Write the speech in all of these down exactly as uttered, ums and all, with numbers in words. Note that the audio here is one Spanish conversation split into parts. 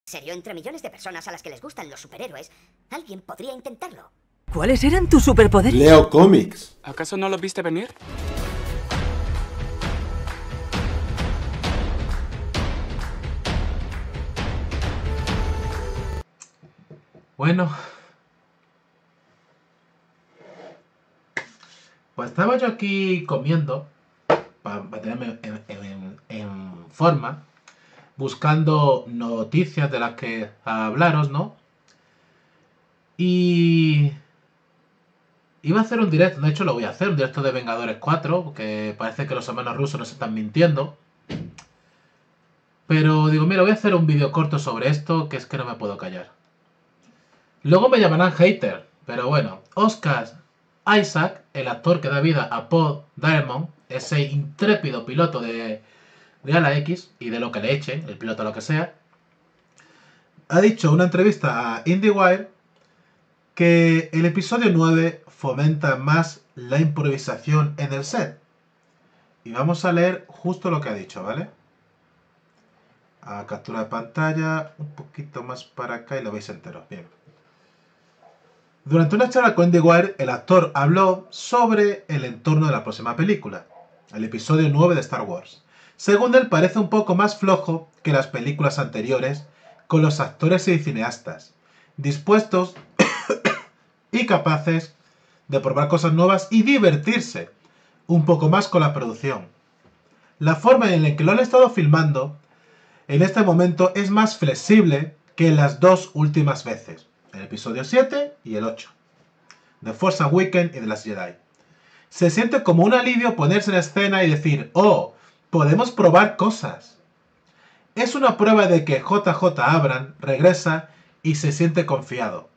serio, entre millones de personas a las que les gustan los superhéroes, alguien podría intentarlo. ¿Cuáles eran tus superpoderes? Leo cómics. ¿Acaso no lo viste venir? Bueno, pues estaba yo aquí comiendo para mantenerme en, en, en forma, buscando noticias de las que hablaros, ¿no? Y iba a hacer un directo, de hecho lo voy a hacer, un directo de Vengadores cuatro, porque parece que los hermanos rusos nos están mintiendo. Pero digo, mira, voy a hacer un vídeo corto sobre esto, que es que no me puedo callar. Luego me llamarán hater, pero bueno, Oscar Isaac, el actor que da vida a Paul Diamond, ese intrépido piloto de, de Ala X y de lo que le echen, el piloto lo que sea, ha dicho en una entrevista a IndieWire que el episodio nueve fomenta más la improvisación en el set. Y vamos a leer justo lo que ha dicho, ¿vale? A captura de pantalla, un poquito más para acá y lo veis entero. Bien. Durante una charla con IndieWire, el actor habló sobre el entorno de la próxima película, el episodio nueve de Star Wars. Según él, parece un poco más flojo que las películas anteriores, con los actores y cineastas dispuestos y capaces de probar cosas nuevas y divertirse un poco más con la producción. La forma en la que lo han estado filmando en este momento es más flexible que en las dos últimas veces, el episodio siete y el ocho, The Force Awakens y The Last Jedi. Se siente como un alivio ponerse en escena y decir, oh, podemos probar cosas. Es una prueba de que J J Abrams regresa y se siente confiado.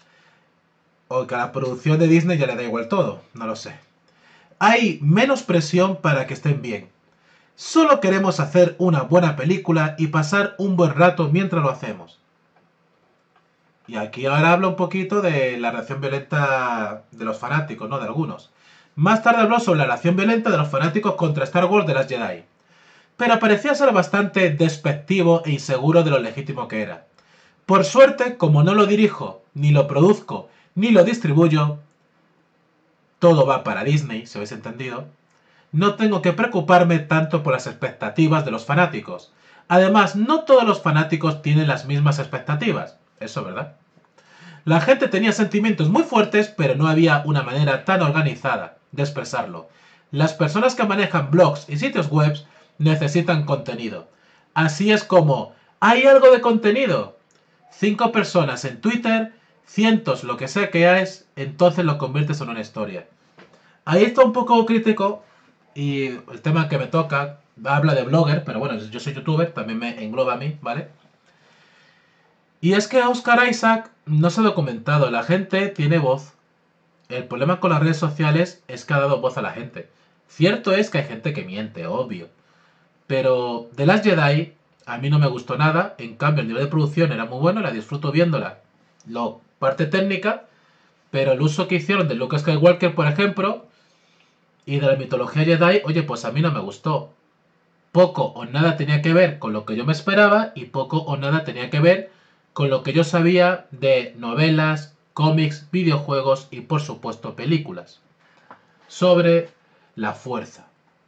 O que a la producción de Disney ya le da igual todo, no lo sé. Hay menos presión para que estén bien. Solo queremos hacer una buena película y pasar un buen rato mientras lo hacemos. Y aquí ahora habla un poquito de la reacción violenta de los fanáticos, ¿no? De algunos. Más tarde habló sobre la reacción violenta de los fanáticos contra Star Wars de las Jedi. Pero parecía ser bastante despectivo e inseguro de lo legítimo que era. Por suerte, como no lo dirijo, ni lo produzco, ni lo distribuyo, todo va para Disney, si habéis entendido, no tengo que preocuparme tanto por las expectativas de los fanáticos. Además, no todos los fanáticos tienen las mismas expectativas. Eso, ¿verdad? La gente tenía sentimientos muy fuertes, pero no había una manera tan organizada de expresarlo. Las personas que manejan blogs y sitios web necesitan contenido. Así es como, ¿hay algo de contenido? Cinco personas en Twitter, cientos lo que sea que es, entonces lo conviertes en una historia. Ahí está un poco crítico, y el tema que me toca, habla de blogger, pero bueno, yo soy youtuber, también me engloba a mí, ¿vale? Y es que Oscar Isaac no se ha documentado, la gente tiene voz. El problema con las redes sociales es que ha dado voz a la gente. Cierto es que hay gente que miente, obvio. Pero The Last Jedi a mí no me gustó nada, en cambio el nivel de producción era muy bueno, la disfruto viéndola. La parte técnica, pero el uso que hicieron de Luke Skywalker, por ejemplo, y de la mitología Jedi, oye, pues a mí no me gustó. Poco o nada tenía que ver con lo que yo me esperaba y poco o nada tenía que ver con lo que yo sabía de novelas, cómics, videojuegos y por supuesto películas sobre la fuerza.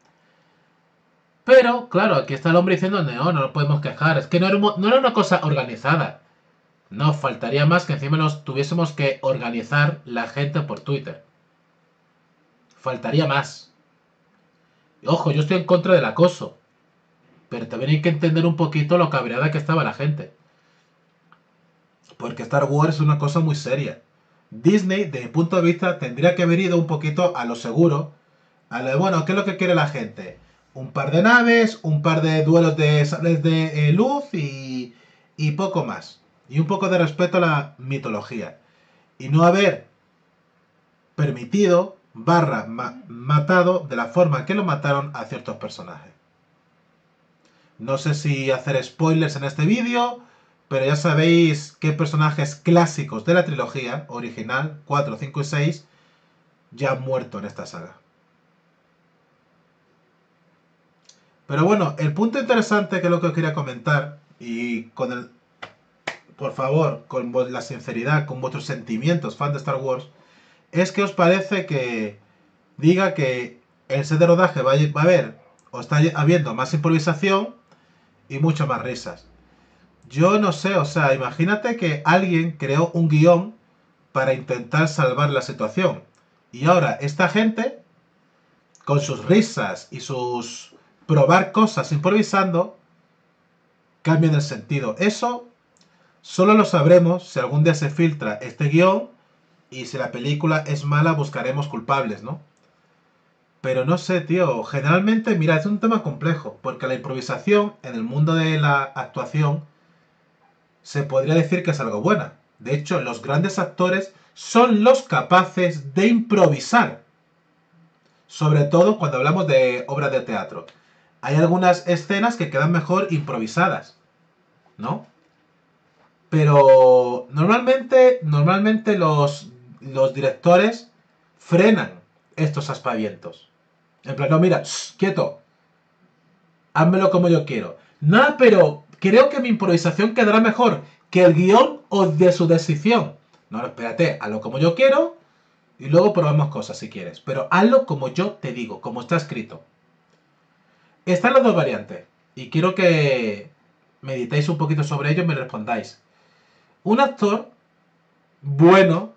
Pero, claro, aquí está el hombre diciendo, no, no nos podemos quejar, es que no era, no era una cosa organizada. No, faltaría más que encima nos tuviésemos que organizar la gente por Twitter. Faltaría más. Y, ojo, yo estoy en contra del acoso, pero también hay que entender un poquito lo cabreada que estaba la gente. Porque Star Wars es una cosa muy seria. Disney, desde mi punto de vista, tendría que haber ido un poquito a lo seguro. A lo de, bueno, ¿qué es lo que quiere la gente? Un par de naves, un par de duelos de sables de eh, luz y, y poco más. Y un poco de respeto a la mitología. Y no haber permitido, barra, ma matado de la forma que lo mataron a ciertos personajes. No sé si hacer spoilers en este vídeo, pero ya sabéis qué personajes clásicos de la trilogía original, cuatro, cinco y seis, ya han muerto en esta saga. Pero bueno, el punto interesante que es lo que os quería comentar, y con el por favor, con la sinceridad, con vuestros sentimientos, fan de Star Wars, es que os parece que diga que el set de rodaje va a haber, o está habiendo más improvisación y mucho más risas. Yo no sé, o sea, imagínate que alguien creó un guión para intentar salvar la situación. Y ahora esta gente, con sus risas y sus probar cosas improvisando, cambian el sentido. Eso solo lo sabremos si algún día se filtra este guión y si la película es mala buscaremos culpables, ¿no? Pero no sé, tío, generalmente, mira, es un tema complejo, porque la improvisación en el mundo de la actuación se podría decir que es algo buena. De hecho, los grandes actores son los capaces de improvisar. Sobre todo cuando hablamos de obras de teatro. Hay algunas escenas que quedan mejor improvisadas, ¿no? Pero normalmente, normalmente los, los directores frenan estos aspavientos. En plan, no, mira, shh, quieto. Házmelo como yo quiero. Nada, pero creo que mi improvisación quedará mejor que el guión o de su decisión. No, no, espérate, hazlo como yo quiero y luego probamos cosas si quieres. Pero hazlo como yo te digo, como está escrito. Están las dos variantes y quiero que meditéis un poquito sobre ello y me respondáis. Un actor bueno,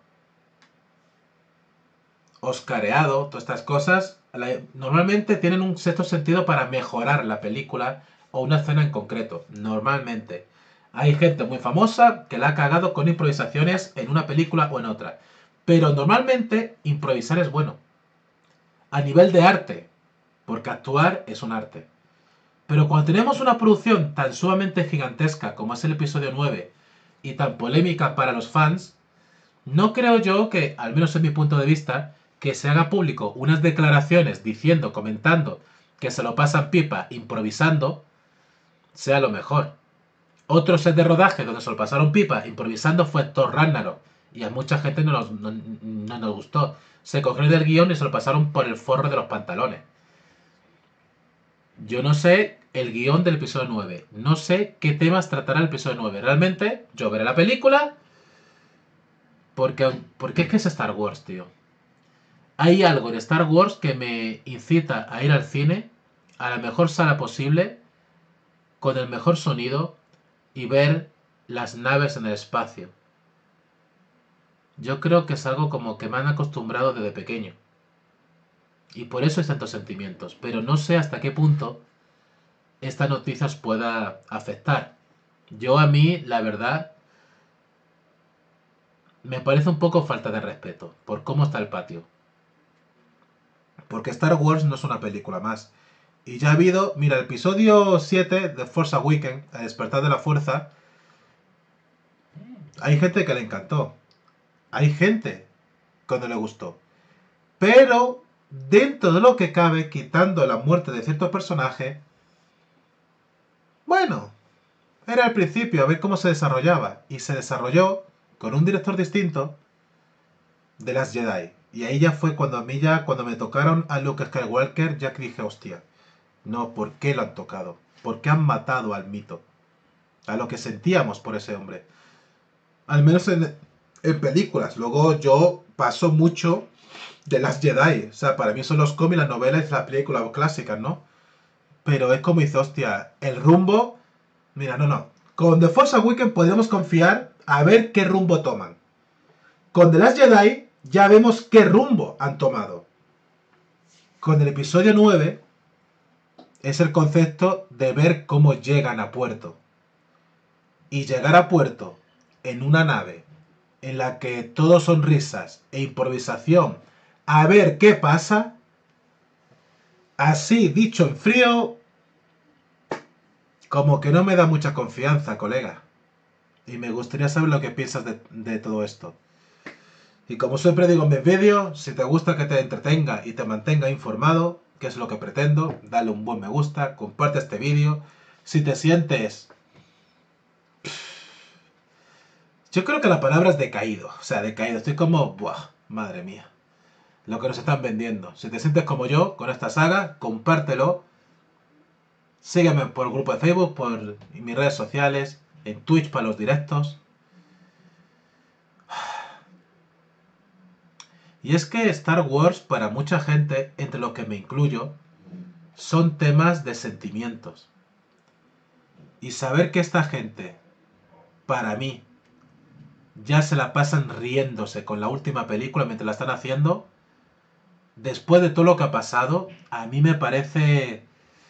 oscareado, todas estas cosas, normalmente tienen un sexto sentido para mejorar la película o una escena en concreto. Normalmente. Hay gente muy famosa que la ha cagado con improvisaciones en una película o en otra. Pero normalmente improvisar es bueno. A nivel de arte. Porque actuar es un arte. Pero cuando tenemos una producción tan sumamente gigantesca como es el episodio nueve y tan polémica para los fans, no creo yo que, al menos en mi punto de vista, que se haga público unas declaraciones diciendo, comentando que se lo pasan pipa improvisando, sea lo mejor. Otro set de rodaje donde se lo pasaron pipa improvisando fue Thor Ragnarok. Y a mucha gente no nos, no, no nos gustó. Se cogieron del guión y se lo pasaron por el forro de los pantalones. Yo no sé el guión del episodio nueve. No sé qué temas tratará el episodio nueve. Realmente, yo veré la película. Porque, porque es que es Star Wars, tío. Hay algo en Star Wars que me incita a ir al cine, a la mejor sala posible, con el mejor sonido y ver las naves en el espacio. Yo creo que es algo como que me han acostumbrado desde pequeño. Y por eso hay tantos sentimientos. Pero no sé hasta qué punto esta noticia os pueda afectar. Yo a mí, la verdad, me parece un poco falta de respeto por cómo está el patio. Porque Star Wars no es una película más. Y ya ha habido, mira, el episodio siete de Force Awakens, El despertar de la fuerza, hay gente que le encantó. Hay gente que no le gustó. Pero, dentro de lo que cabe, quitando la muerte de ciertos personajes, bueno, era al principio, a ver cómo se desarrollaba. Y se desarrolló con un director distinto de Last Jedi. Y ahí ya fue cuando a mí ya, cuando me tocaron a Luke Skywalker, ya que dije, hostia, no, ¿por qué lo han tocado? ¿Por qué han matado al mito? A lo que sentíamos por ese hombre. Al menos en, en películas. Luego yo paso mucho de Last Jedi. O sea, para mí son los cómics, las novelas y las películas clásicas, ¿no? Pero es como dice, hostia, el rumbo... Mira, no, no. Con The Force Awakens podemos confiar a ver qué rumbo toman. Con The Last Jedi ya vemos qué rumbo han tomado. Con el episodio nueve es el concepto de ver cómo llegan a puerto. Y llegar a puerto en una nave en la que todo son risas e improvisación, a ver qué pasa, así dicho en frío, como que no me da mucha confianza, colega. Y me gustaría saber lo que piensas de, de todo esto. Y como siempre digo en mis vídeos, si te gusta que te entretenga y te mantenga informado, que es lo que pretendo, dale un buen me gusta, comparte este vídeo. Si te sientes... Yo creo que la palabra es decaído, o sea, decaído. Estoy como, buah, madre mía, lo que nos están vendiendo. Si te sientes como yo con esta saga, compártelo. Sígueme por el grupo de Facebook, por mis redes sociales, en Twitch para los directos. Y es que Star Wars, para mucha gente, entre los que me incluyo, son temas de sentimientos. Y saber que esta gente, para mí, ya se la pasan riéndose con la última película mientras la están haciendo, después de todo lo que ha pasado, a mí me parece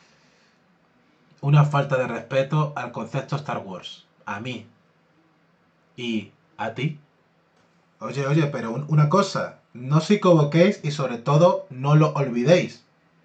una falta de respeto al concepto Star Wars. A mí. ¿Y a ti? Oye, oye, pero un- una cosa, no os equivoquéis y sobre todo no lo olvidéis.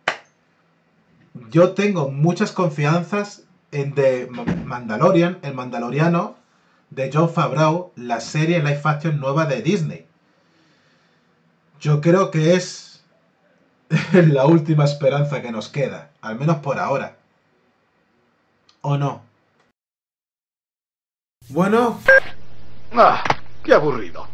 Yo tengo muchas confianzas en The Mandalorian, el Mandaloriano, de Jon Favreau, la serie live action nueva de Disney. Yo creo que es la última esperanza que nos queda, al menos por ahora. ¿O no? Bueno, Ah, qué aburrido.